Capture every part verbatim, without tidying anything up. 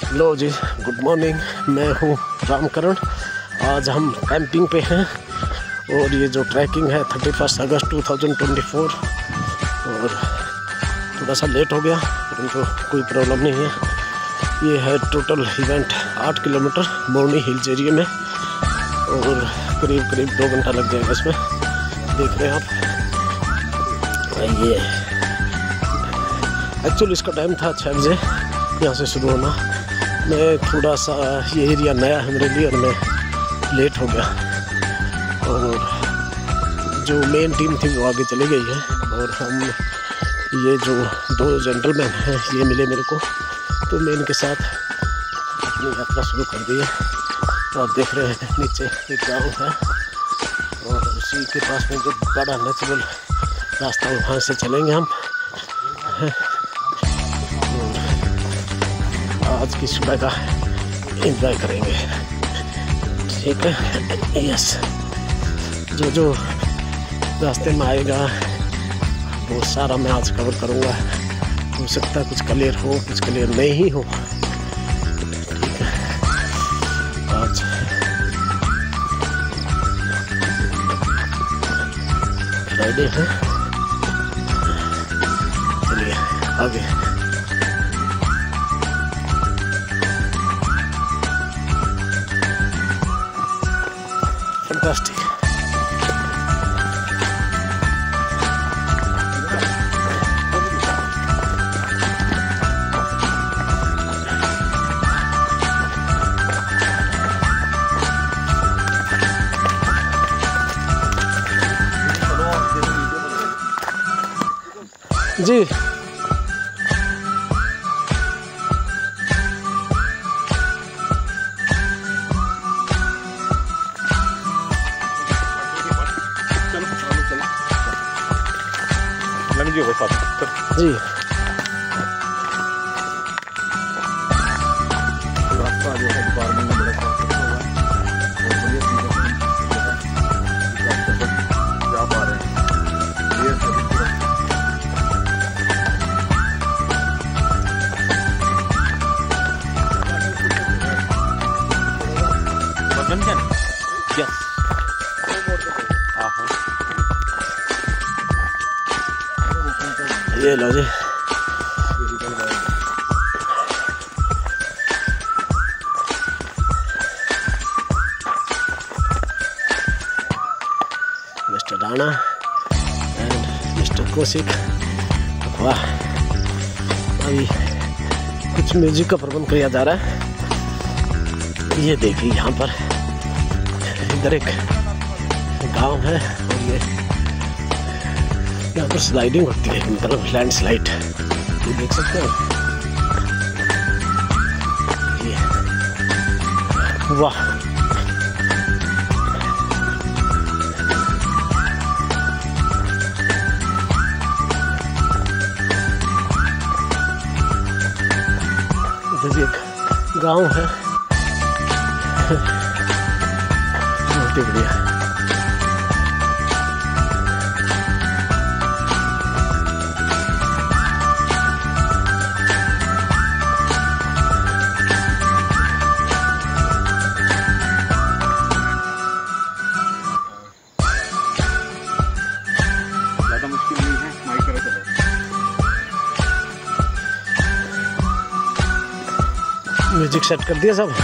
Hello जी, good morning. मैं हूँ रामकरण। आज हम कैंपिंग पे हैं और ये जो ट्रैकिंग है थर्टी फर्स्ट अगस्त टू थाउजेंड ट्वेंटी फोर और थोड़ा सा लेट हो गया परंतु तो कोई प्रॉब्लम नहीं है। ये है टोटल इवेंट आठ किलोमीटर मोरनी हिल्स एरिया में और करीब करीब दो घंटा लग जाएगा इसमें। देख रहे हैं आप, ये एक्चुअली इसका टाइम था छः बजे यहाँ से शुरू होना। मैं थोड़ा सा ये एरिया नया है मेरे लिए और मैं लेट हो गया और जो मेन टीम थी वो आगे चली गई है और हम ये जो दो जेंटलमैन हैं ये मिले मेरे को, तो मैं इनके साथ अपनी यात्रा शुरू कर दी है। तो आप देख रहे हैं नीचे एक गाँव है और उसी के पास में जो बड़ा नेचुरल रास्ता वहाँ से चलेंगे हम। आज की सुबह का एंजॉय करेंगे, ठीक है। यस, जो जो रास्ते में आएगा वो सारा मैं आज कवर करूँगा। हो सकता है कुछ क्लियर हो, कुछ क्लियर नहीं हो, ठीक है। आज फ्राइडे है, चलिए आगे। फैंटास्टिक। जी जी रास्ता जो है डिपार्टमेंट में बड़ा साफ सुथरा हुआ है और बढ़िया चीज़ें जा पा रहे हैं। ये सभी ये लो जी, mister Rana and mister Kaushik. वाह, अभी कुछ म्यूजिक का प्रबंध किया जा रहा है। ये देखिए यहाँ पर इधर एक गांव है और ये यहाँ पर स्लाइडिंग होती है, मतलब लैंड स्लाइड, ये देख सकते हो। ये वाह, इधर एक गांव है, बहुत ही बढ़िया। मुश्किल नहीं है, माइक करो चलो। म्यूजिक सेट कर दिया सब।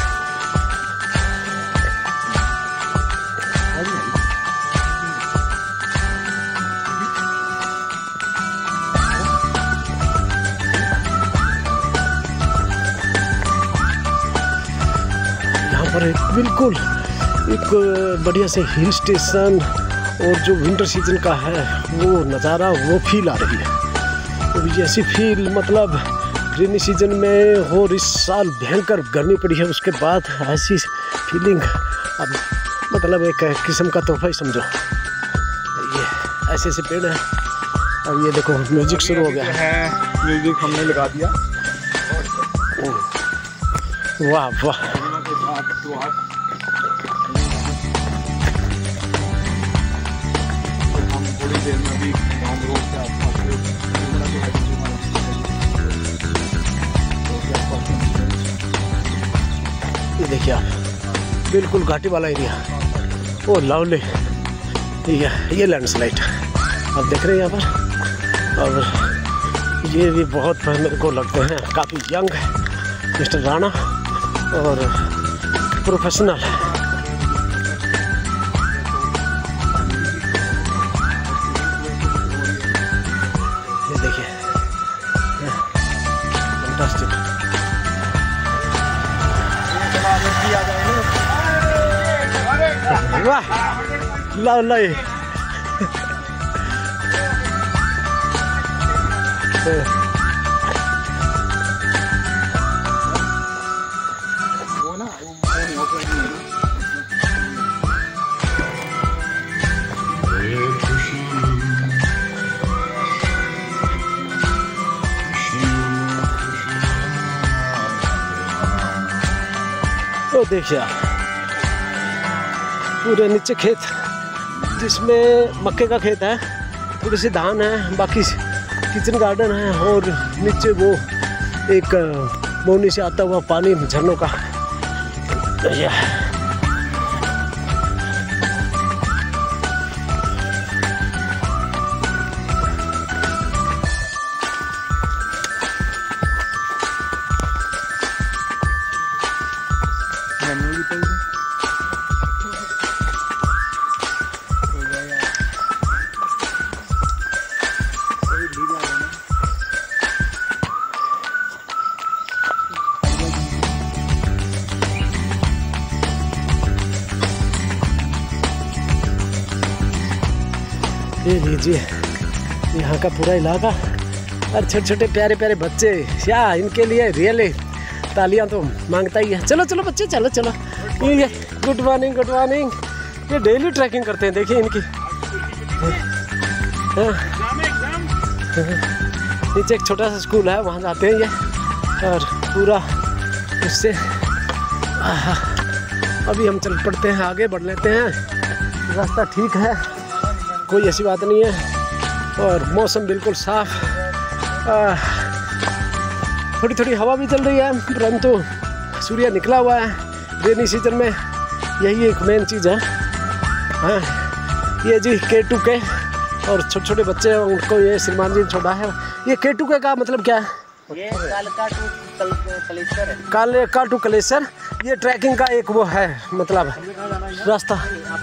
यहाँ पर एक बिल्कुल एक बढ़िया से हिल स्टेशन और जो विंटर सीजन का है वो नज़ारा, वो फील आ रही है। तो जैसी फील मतलब रेनी सीजन में और इस साल भयंकर गर्मी पड़ी है उसके बाद ऐसी फीलिंग, अब मतलब एक किस्म का तोहफा ही समझो। ये ऐसे ऐसे पेड़ है। अब ये देखो म्यूजिक शुरू हो गया है, म्यूजिक हमने लगा दिया। वाह वाह, हम थोड़ी देर में अभी गाँव रोड से आसपास ये देखिए आप, बिल्कुल घाटी वाला एरिया। ओ लवली, ये ये लैंडस्लाइड आप देख रहे हैं यहाँ पर। और ये भी बहुत मेरे को लगते हैं काफ़ी यंग मिस्टर राणा और प्रोफेशनल। ये देखिए फैंटास्टिक। वाह लवली। वो ना तो देखिए पूरे नीचे खेत, जिसमें मक्के का खेत है, थोड़ी सी धान है, बाकी किचन गार्डन है और नीचे वो एक बोनी से आता हुआ पानी झरनों का। ये ये लीजिए यहाँ का पूरा इलाका और छोटे छोटे प्यारे प्यारे बच्चे, या इनके लिए रियली तालियां तो मांगता ही है। चलो चलो बच्चे, चलो चलो। ये गुड मॉर्निंग गुड मॉर्निंग। ये डेली ट्रैकिंग करते हैं, देखिए इनकी। नीचे एक छोटा सा स्कूल है, वहाँ जाते हैं ये। और पूरा उससे अभी हम चल पड़ते हैं, आगे बढ़ लेते हैं। रास्ता ठीक है, कोई ऐसी बात नहीं है और मौसम बिल्कुल साफ। थोड़ी थोड़ी हवा भी चल रही है, परंतु सूर्य निकला हुआ है। रेनी सीजन में यही एक मेन चीज़ है। हाँ, ये जी के टू के और छोटे छोटे बच्चे हैं, उनको ये श्रीमान जी छोड़ा है। ये के टू के का मतलब क्या है? ये कालका टू कल, कलेश्वर है। कालका टू कलेश्वर, ये ट्रैकिंग का एक वो है मतलब रास्ता।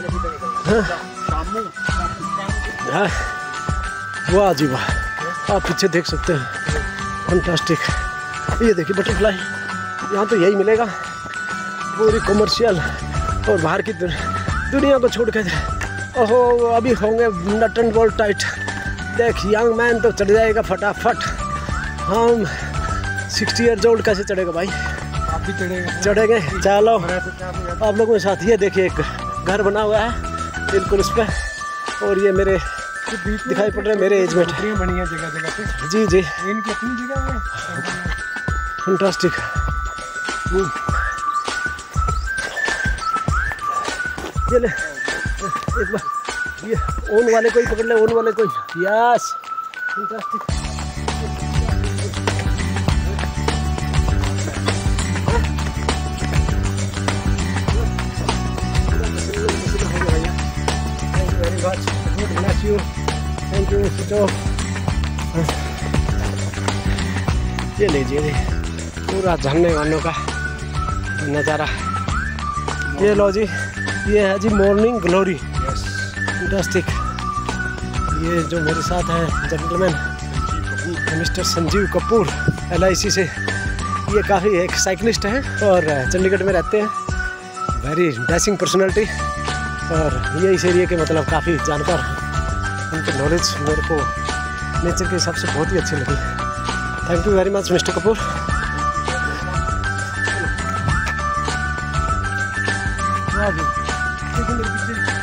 हाँ, वाह जी वाह, आप पीछे देख सकते हैं, फैंटास्टिक। ये देखिए बटरफ्लाई, यहाँ तो यही मिलेगा। पूरी कमर्शियल और बाहर की दुनिया को छोड़ के, ओहो अभी होंगे नट एंड बोल्ट टाइट। देख यंग मैन तो चढ़ जाएगा फटाफट, हम सिक्सटी ईयर्स ओल्ड कैसे चढ़ेगा भाई? आप भी चढ़ेंगे चढ़ेंगे। चलो आप लोगों के साथ। ये देखिए एक घर बना हुआ है बिल्कुल उस पर, और ये मेरे दिखाई पड़ रहे हैं मेरे एज में बनी है जगह जगह पे। जी जी, इनकी अपनी जगह है, फैंटास्टिक। ये ले एक बार, ये ओन वाले को ही पकड़ ले, ओन वाले को ही। Yes, fantastic. Bless you. Thank you, Sito. ये लीजिए पूरा झरने वालों का नज़ारा। ये लो जी, ये है जी मॉर्निंग ग्लोरी। फैंटास्टिक। ये जो मेरे साथ है gentleman mister Sanjeev Kapoor, L I C से। ये काफ़ी एक साइकिलिस्ट हैं और चंडीगढ़ में रहते हैं। वेरी डैशिंग पर्सनैलिटी, और ये इस एरिया के मतलब काफ़ी जानकार। उनकी नॉलेज मेरे को नेचर के हिसाब से बहुत ही अच्छी लगी। Thank you very much mister Kapoor. हाँ जी, देखिए मेरे पीछे